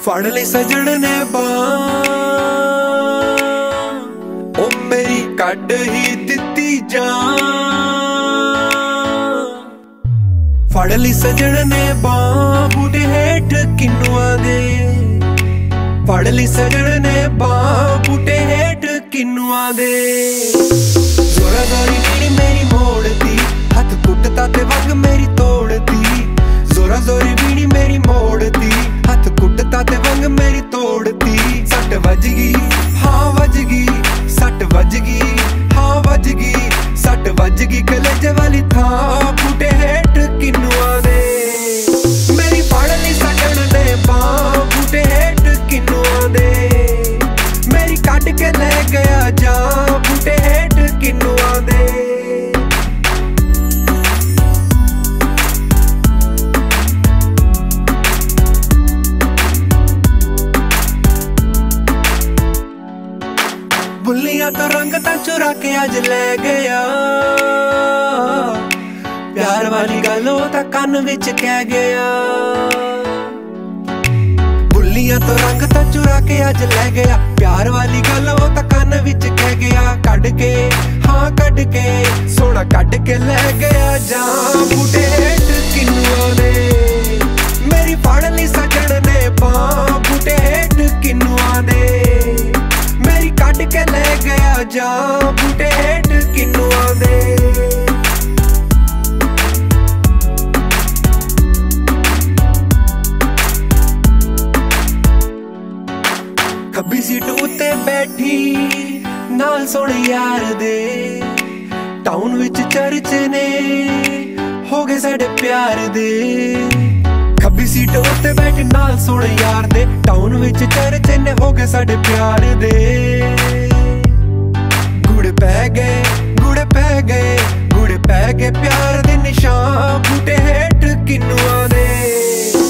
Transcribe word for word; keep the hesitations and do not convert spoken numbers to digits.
फड़ ले सजन ने बांह ओ मेरी कड ही दिती जान। फड़ ली सजन ने बांह बूटे हेठ किन्नुआ दे। फड़ ली सजन ने बांह बूटे हेठ किन्नुआ दे। जोरा जोरी बीड़ी मेरी मोड़ती हथ कुटता ते वंग मेरी तोड़ती। जोरा जोरी बीड़ी मेरी मोड़ती हथ कुटता ते वंग मेरी तोड़ती। सट वज गई हाँ वज गई सट वज गई हाँ वज गई सट वज गई कलेजे वाली थां बूटे हेठ किन्नुआ दे। मेरी फड़ ली सजन ने बांह बूटे हेठ किन्नुआ दे। मेरी कट के ले गया जा बूटे हेठ किन्नुआ दे। बुल्लियां तो रंग ता चुरा के अज ले गया। प्यार वाली गल ओ तां कन विच कह गया। बुल्लियां तो रंग ता चुरा के अज ले गया। प्यार वाली गल ओ तां कन विच कह गया। कड के हाँ कड के सोना कड के ले गया जा बूटे हेठ किन्नुआ दे। मेरी फड़ ली सजन ने बांह बूटे हेठ किन्नुआ दे। मेरी कट के ले गया जा बूटे हेठ किन्नुआ दे। खब्बी सीट उत्ते बैठी नाल सोने यार दे। टाउन विच चर्चे ने हो गए साडे प्यार दे। खब्बी सीट उत्ते बैठी नाल सोने यार दे। टाउन विच चर्चे ने हो गए साडे प्यार दे। गुड़ पै गए गुड़ पै गए गुड़ पै गए प्यार दे निशान बूटे हेठ किन्नुआ दे।